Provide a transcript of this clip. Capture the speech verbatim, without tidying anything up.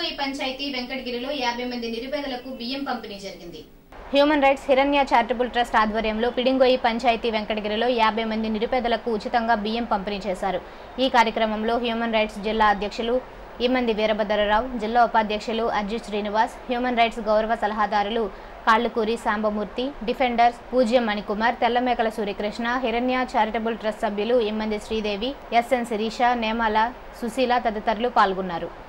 పిడింగోయి పంచాయతీ వెంకటగిరిలో యాభై మంది నిరుపేదలకు బియ్యం పంపిణీ జరిగింది. Human rights Hiranya charitable trust ఆధ్వర్యంలో పిడింగోయి పంచాయతీ వెంకటగిరిలో యాభై మంది నిరుపేదలకు ఉచితంగా బియ్యం పంపిణీ చేశారు. ఈ కార్యక్రమంలో హ్యూమన్ రైట్స్ జిల్లా అధ్యక్షులు ఈమంది వీరభద్రరావు, జిల్లా ఉపాధ్యక్షులు అర్జిత్ శ్రీనివాస్, హ్యూమన్ రైట్స్ గౌరవ సలహాదారులు Kallakuri Sambamurthy, defenders Pujyam Manikumar, Tellamekala Suryakrishna, Hiranya charitable trust సభ్యులు ఈమంది శ్రీదేవి, ఎస్ఎన్ శిరీష, నేమాల సుశీల తదితరులు పాల్గొన్నారు.